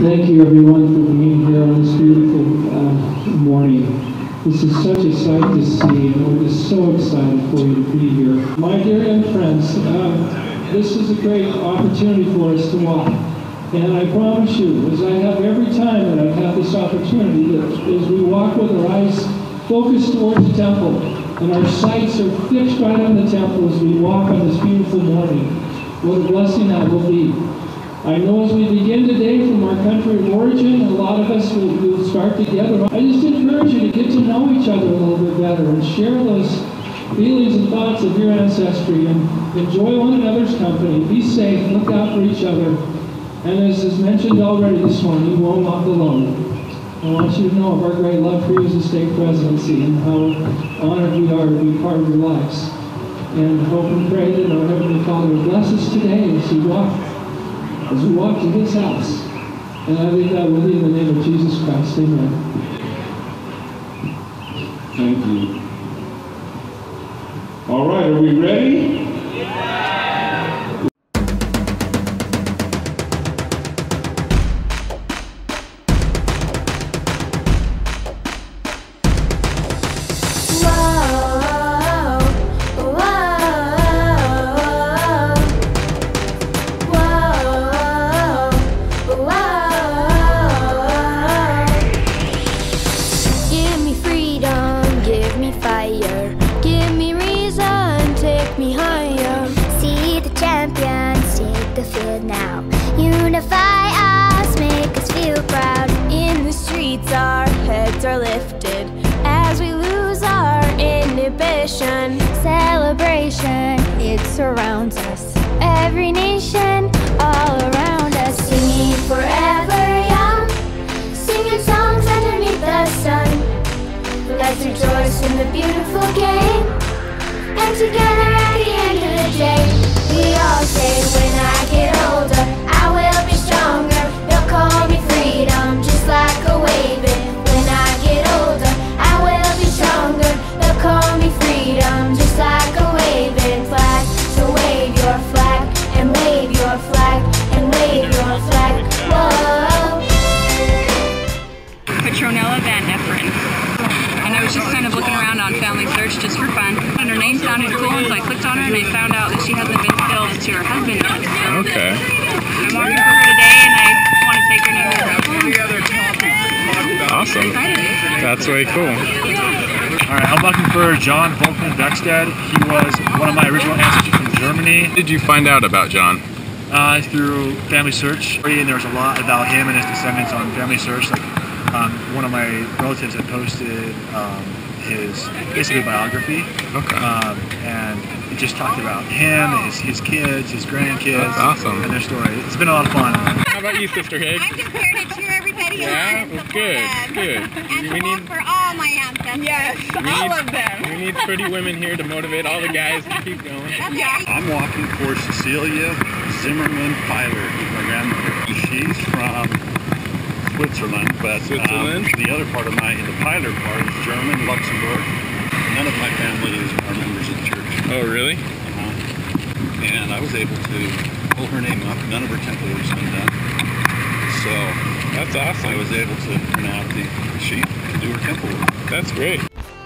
Thank you everyone for being here on this beautiful morning. This is such a sight to see, and we're just so excited for you to be here. My dear young friends, this is a great opportunity for us to walk. And I promise you, as I have every time that I've had this opportunity, that as we walk with our eyes focused towards the temple, and our sights are fixed right on the temple as we walk on this beautiful morning, what a blessing that will be. I know as we begin today from our country of origin, a lot of us will start together. I just encourage you to get to know each other a little bit better and share those feelings and thoughts of your ancestry and enjoy one another's company. Be safe, look out for each other. And as is mentioned already this morning, you won't walk alone. I want you to know of our great love for you as a state presidency and how honored we are to be part of your lives. And hope and pray that our Heavenly Father will bless us today as we walk to His house. And I leave that with you in the name of Jesus Christ. Amen. Thank you. All right, are we ready? Now unify us, make us feel proud. In the streets our heads are lifted as we lose our inhibition. Celebration, it surrounds us, every nation all around us. Singing forever young, singing songs underneath the sun. Let's rejoice in the beautiful game, and together at the end of the day we all say, when I get older, I will be stronger. They'll call me freedom, just like a waving. When I get older, I will be stronger. They'll call me freedom, just like a waving flag. So wave your flag, and wave your flag, and wave your flag. Whoa. Petronella Van Efren. And I was just kind of looking around on Family Search just for fun. And her name sounded cool, and so I clicked on her and I found out that she hasn't been killed to her husband yet. So okay. I'm walking for her today and I want to take her to Awesome. That's way cool. Alright, I'm looking for John Volkman Beckstead. He was one of my original ancestors from Germany. How did you find out about John? Through Family Search. And there was a lot about him and his descendants on Family Search. Like, one of my relatives had posted his basically biography. Okay. And it just talked about him, his kids, his grandkids. That's awesome. And their story. It's been a lot of fun. How about you, Sister Higgs? I'm compared to everybody yeah? Well, good, good. And to walk for all my ancestors. Yes, all of them. We need pretty women here to motivate all the guys to keep going. Yeah. I'm walking for Cecilia Zimmerman Pyler, my grandmother. She's from Switzerland, but the other part of the Pyler part is German, Luxembourg. None of my family are members of the church. Oh, really? And I was able to pull her name up. None of her temple work's been done. So that's awesome. I was able to print out the sheet to do her temple work. That's great.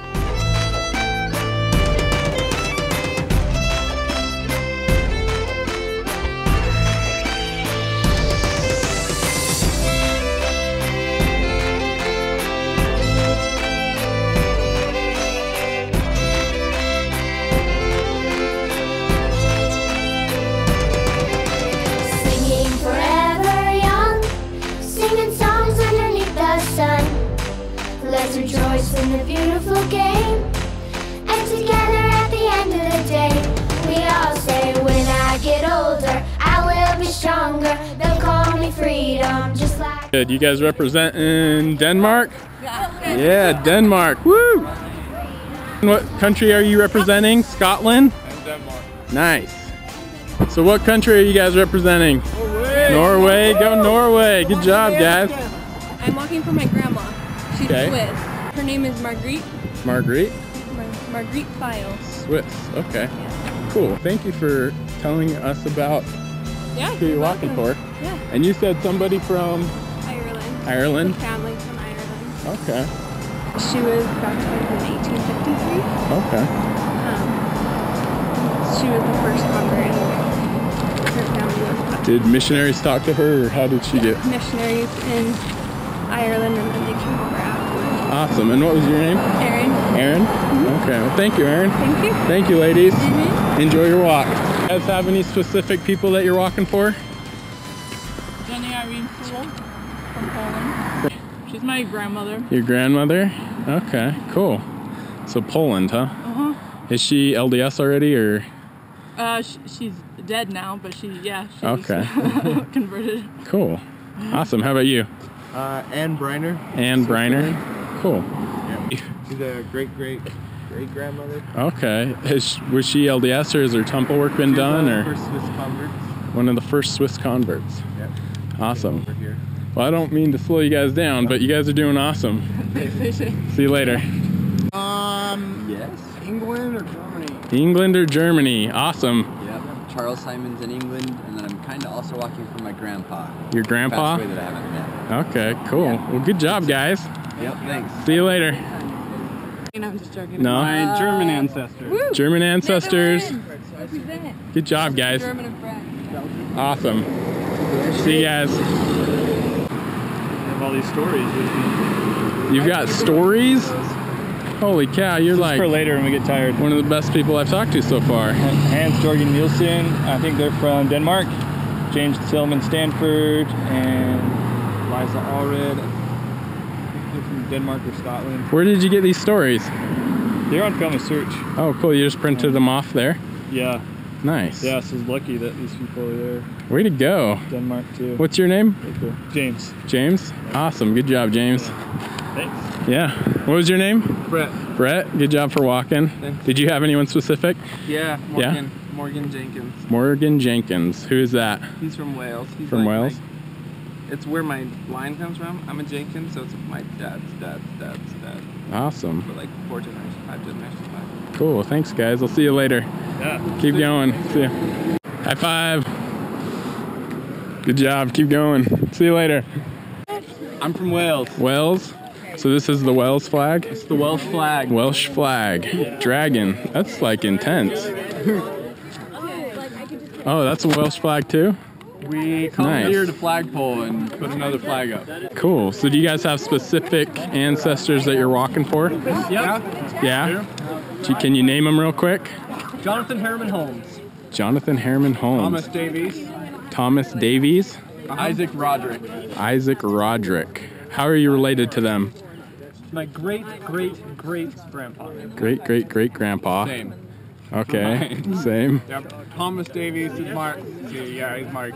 Let's rejoice in the beautiful game, and together at the end of the day we all say, when I get older I will be stronger. They'll call me freedom, just like... Good. You guys represent in Denmark? Yeah, Denmark. Woo! What country are you representing? Scotland? And Denmark. Nice. So what country are you guys representing? Norway. Norway. Go Norway. Good job, guys. I'm walking for my grandma. She's Okay. Swiss. Her name is Marguerite. Marguerite? Marguerite Files. Swiss. Okay. Yeah. Cool. Thank you for telling us about who you're walking for. Yeah. And you said somebody from Ireland? Family from Ireland. Okay. She was baptized in 1853. Okay. She was the first convert and her family was baptized. Did missionaries talk to her, or how did she get? Missionaries in Ireland, and then they came over afterwards. Awesome. And what was your name? Erin. Erin? Okay. Well, thank you, Erin. Thank you. Thank you, ladies. Enjoy your walk. You guys have any specific people that you're walking for? Jenny Irene Sewell from Poland. She's my grandmother. Your grandmother? Okay, cool. So Poland, huh? Uh-huh. Is she LDS already, or? She's dead now, but she was Okay. converted. Cool. Awesome. How about you? Ann Briner. Ann Briner? Cool. Yeah. She's a great-grandmother. Okay. Was she LDS, or has her temple work been done, or? First Swiss converts. One of the first Swiss converts. Yep. Awesome. Well, I don't mean to slow you guys down, but you guys are doing awesome. See you later. Yes. England or Germany? England or Germany? Awesome. Yep. Charles Simon's in England, and then I'm kind of also walking for my grandpa. Your grandpa? Passed away that I haven't met. Okay, cool. Yeah. Well, good job, guys. Yep, thanks. See you later. I'm just joking. No? My German ancestors. Woo! German ancestors. Represent. Good job, guys. German and French. Awesome. See you guys. I have all these stories with me. You've got stories? Holy cow, you're like for later when we get tired. One of the best people I've talked to so far. Hans Jorgen Nielsen, I think they're from Denmark. James Tillman Stanford and Liza Allred. They're from Denmark or Scotland. Where did you get these stories? They're on Family Search. Oh, cool. You just printed them off there? Yeah. Nice. Yeah, so it's lucky that these people are there. Way to go. Denmark too. What's your name? Cool. James. James? Awesome. Good job, James. Thanks. Yeah. What was your name? Brett. Brett. Good job for walking. Thanks. Did you have anyone specific? Yeah, Morgan Jenkins. Morgan Jenkins. Who is that? He's from Wales. He's from Wales? It's where my line comes from. I'm a Jenkins, so it's my dad's dad. Awesome. For like 4 generations, 5 generations back. Cool. Thanks, guys. I'll see you later. Yeah. Keep going. See ya. High five. Good job. Keep going. See you later. I'm from Wales. Wales? So this is the Wales flag? It's the Welsh flag. Welsh flag. Dragon. That's like intense. Oh, that's a Welsh flag too? We come here to flagpole and put another flag up. Cool. So do you guys have specific ancestors that you're walking for? Yeah. Yeah? Can you name them real quick? Jonathan Harriman Holmes. Jonathan Harriman Holmes. Thomas Davies. Thomas Davies. Isaac Roderick. Isaac Roderick. How are you related to them? My great-great-great-grandpa. Great-great-great-grandpa. Same. Okay, same. Yep. Thomas Davies is he's my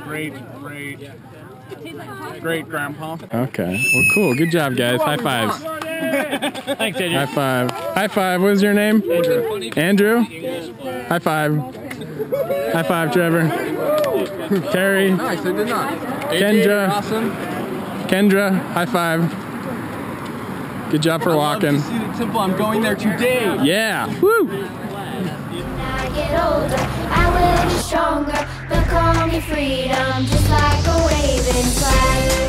great-great-grandpa. Okay, well cool, good job guys, high fives. Thanks, Andrew. High five. High five, what was your name? Andrew. Andrew? High five. High five, Trevor. Terry. Nice, I did not. Kendra. Awesome. Kendra, high five. Good job for walking. See the temple, I'm going there today. Yeah, woo! When I get older, I will be stronger. They'll call me freedom, just like a waving flag.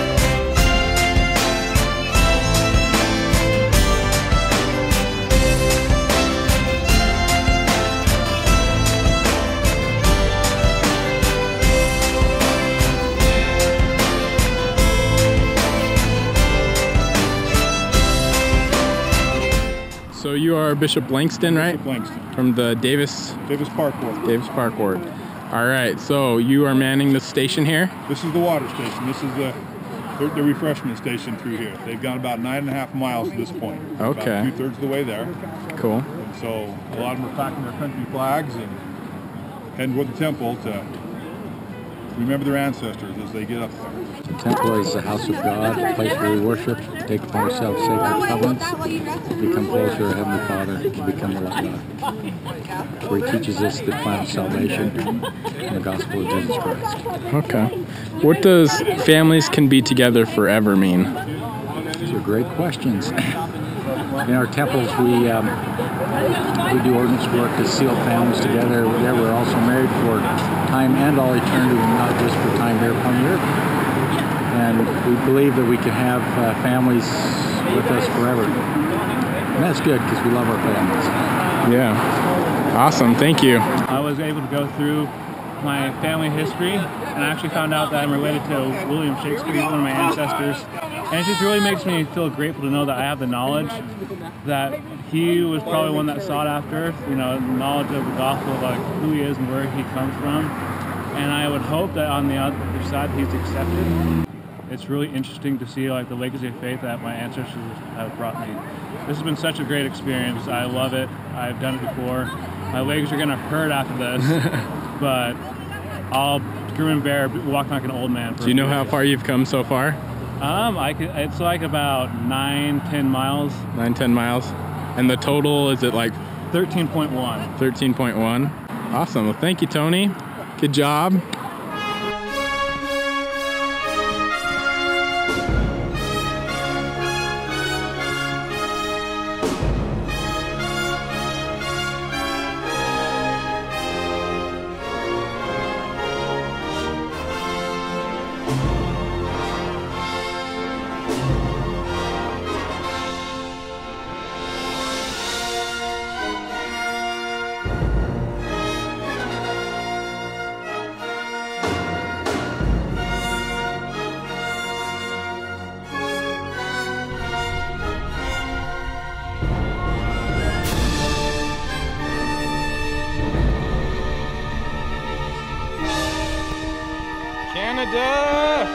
So you are Bishop Langston, right? Bishop Langston. From the Davis Park Ward. Davis Park Ward. All right, so you are manning the station here? This is the water station. This is the refreshment station through here. They've gone about 9.5 miles at this point. Okay. About 2/3 of the way there. Cool. And so a lot of them are packing their country flags and heading toward the temple to remember their ancestors as they get up there. The temple is the house of God, a place where we worship, take upon ourselves sacred covenants, become closer to Heavenly Father, and become like God. Where He teaches us the plan of salvation and the gospel of Jesus Christ. Okay. What does families can be together forever mean? These are great questions. In our temples, we do ordinance work to seal families together. There, we're also married for time and all eternity, and not just for time here upon the earth. and we believe that we can have families with us forever. And that's good because we love our families. Yeah. Awesome. Thank you. I was able to go through my family history, and I actually found out that I'm related to William Shakespeare. He's one of my ancestors. And it just really makes me feel grateful to know that I have the knowledge that he was probably one that sought after, you know, knowledge of the gospel, like who he is and where he comes from. And I would hope that on the other side he's accepted. It's really interesting to see like the legacy of faith that my ancestors have brought me. This has been such a great experience. I love it. I've done it before. My legs are gonna hurt after this, but I'll grin and bear walking like an old man. Do you know how far you've come so far? It's like about 9-10 miles. 9-10 miles. And the total, is it like 13.1? 13.1. Awesome. Well, thank you, Tony. Good job. Canada!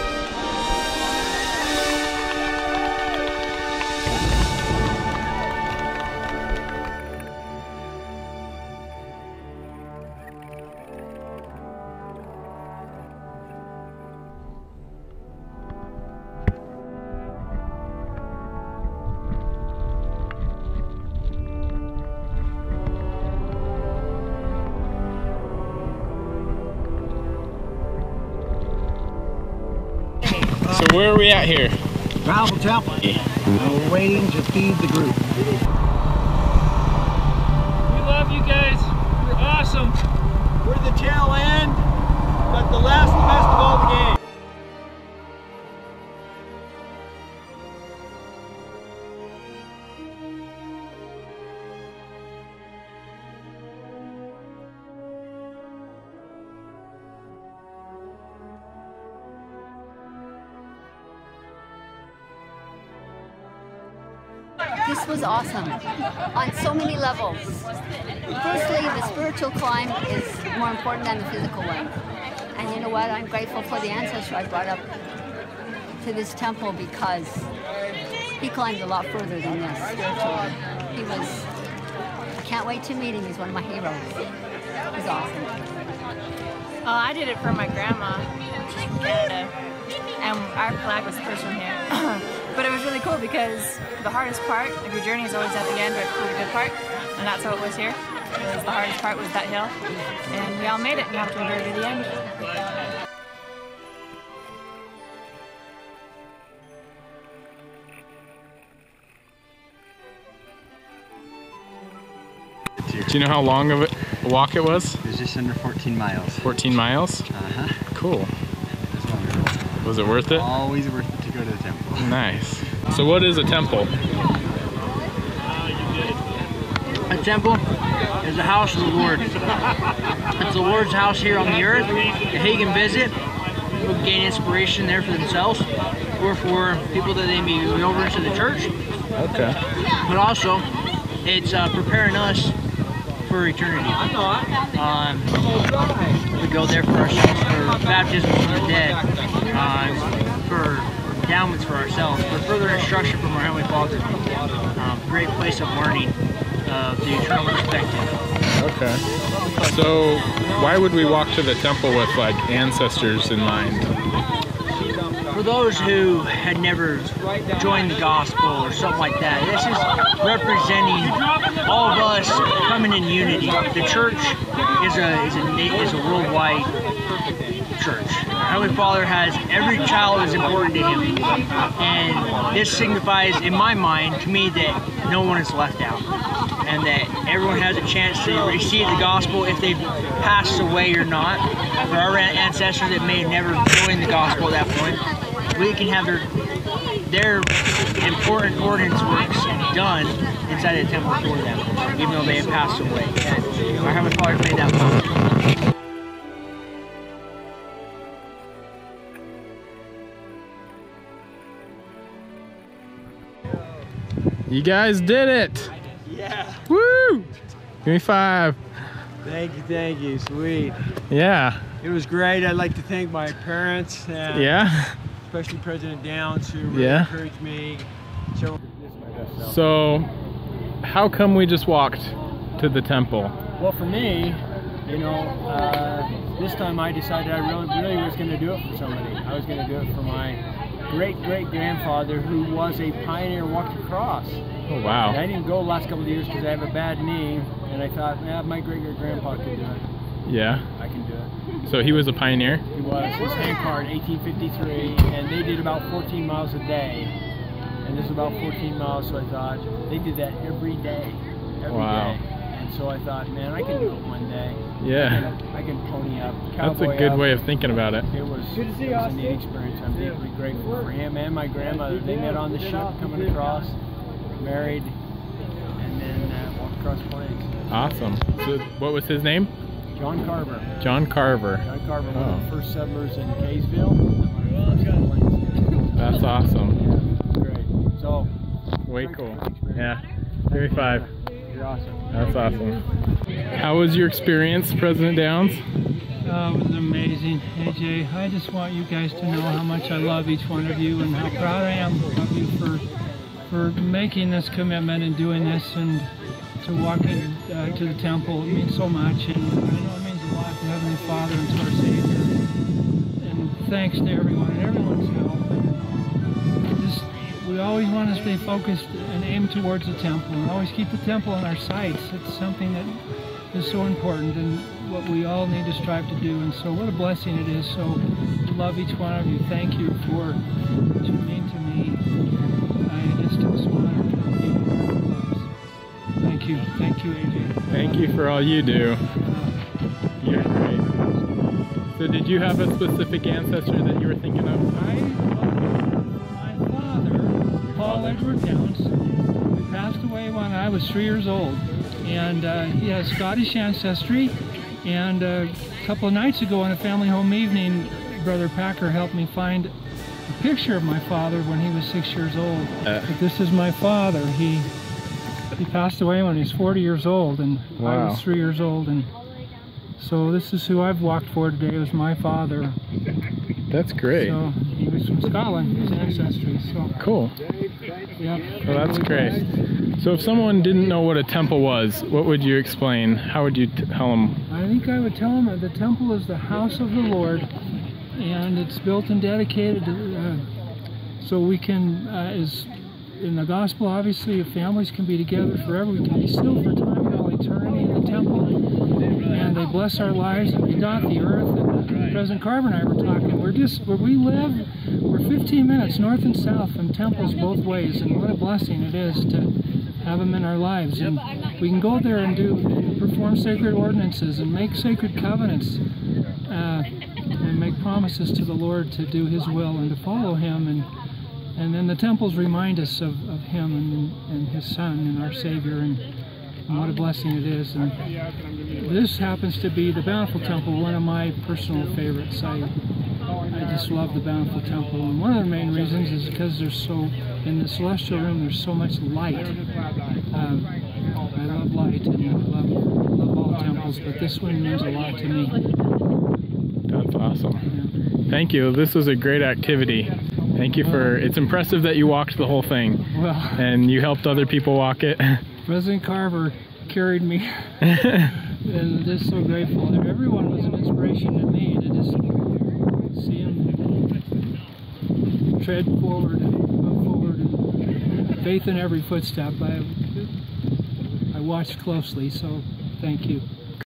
So where are we at here? Bountiful Temple. We're waiting to feed the group. We love you guys. You're awesome. We're the tail end, but the last and best of all the game. This was awesome on so many levels. Firstly, the spiritual climb is more important than the physical one. And you know what? I'm grateful for the ancestor I brought up to this temple because he climbed a lot further than this spiritually. I can't wait to meet him. He's one of my heroes. He's awesome. I did it for my grandma. She's from Canada. And our flag was the first one here. But it was really cool because the hardest part of your journey is always at the end, or the good part, and that's how it was here. It was the hardest part was that hill, and we all made it. You have to endure to the end. Do you know how long of a walk it was? It was just under 14 miles. 14 miles? Uh-huh. Cool. Was it worth it? Always worth it to go to the temple. Nice. So what is a temple? A temple is the house of the Lord. It's the Lord's house here on the earth that he can visit, people can gain inspiration there for themselves, or for people that they may be over into the church. Okay. But also, it's preparing us for eternity. We go there for ourselves, for baptism from the dead, for endowments for ourselves, for further instruction from our Heavenly Father. Great place of learning the eternal perspective. Okay. So why would we walk to the temple with like ancestors in mind? For those who had never joined the gospel or something like that, this is representing all of us coming in unity. The church is a worldwide church. Our Heavenly Father has every child is important to him, and this signifies, in my mind, to me, that no one is left out, and that everyone has a chance to receive the gospel if they've passed away or not. For our ancestors that may have never joined the gospel at that point, we can have their important ordinance works done inside the temple for them, even though they have passed away. And our Heavenly Father made that possible. You guys did it! Yeah. Woo! Give me 5. Thank you, sweet. Yeah. It was great. I'd like to thank my parents. Yeah. Especially President Downs, who really encouraged me. So, how come we just walked to the temple? Well, for me, you know, this time I decided I really was going to do it for somebody. I was going to do it for my great-great-grandfather, who was a pioneer, walked across. Oh, wow. And I didn't go the last couple of years because I have a bad knee, and I thought, yeah, my great-great-grandpa can do it. Yeah. I can do it. So he was a pioneer? He was. His handcart, 1853, and they did about 14 miles a day. And this is about 14 miles, so I thought, they did that every day. Every day. And so I thought, man, I can do it one day. Yeah. I can pony up. That's a good way of thinking about it. It was a neat experience. I'm deeply grateful for him and my grandmother. They met on the ship coming across, married, and then walked across the plains. Awesome. So what was his name? John Carver. John Carver. John Carver, one of the first settlers in Kaysville. That's awesome. Yeah, great. So, way cool. Yeah. Give me 5. You're awesome. That's awesome. How was your experience, President Downs? Oh, it was amazing, AJ. I just want you guys to know how much I love each one of you and how proud I am of you for making this commitment and doing this, and to walking to the temple. It means so much, and I know it means a lot to Heavenly Father and to our Savior. And thanks to everyone and everyone's help. We always want to stay focused and aim towards the temple, and always keep the temple in our sights. It's something that is so important and what we all need to strive to do. And so what a blessing it is. So I love each one of you. Thank you for what you mean to me. I just want to be more. Thank you. Thank you, AJ. Thank you for all you do. You're great. So did you have a specific ancestor that you were thinking of? Paul Edward Downs, who passed away when I was 3 years old, and he has Scottish ancestry. And a couple of nights ago on a family home evening, Brother Packer helped me find a picture of my father when he was 6 years old. But this is my father. He passed away when he was 40 years old, and I was 3 years old. And so this is who I've walked for today. It was my father. That's great. So he was from Scotland, his ancestry. So cool. Yeah. Well, that's great. So if someone didn't know what a temple was, what would you explain? How would you tell them? I think I would tell them that the temple is the house of the Lord, and it's built and dedicated so we can, as in the gospel, obviously, families can be together forever. We can be still for time and all eternity in the temple, and they bless our lives, and we dot the earth. And President Carver and I were talking. We're just where we live. We're 15 minutes north and south from temples both ways, and what a blessing it is to have them in our lives. And we can go there and perform sacred ordinances and make sacred covenants and make promises to the Lord to do His will and to follow Him. And then the temples remind us of Him and His Son and our Savior, and what a blessing it is. And this happens to be the Bountiful Temple, one of my personal favorite sites. I just love the Bountiful Temple, and one of the main reasons is because in the celestial room there's so much light. I love light, and I love all temples, but this one means a lot to me. That's awesome. Yeah. Thank you. This was a great activity. Thank you for, it's impressive that you walked the whole thing. Well, and you helped other people walk it. President Carver carried me, and I'm just so grateful. Everyone was an inspiration to me to just see him tread forward and move forward, and faith in every footstep. I watched closely, so thank you.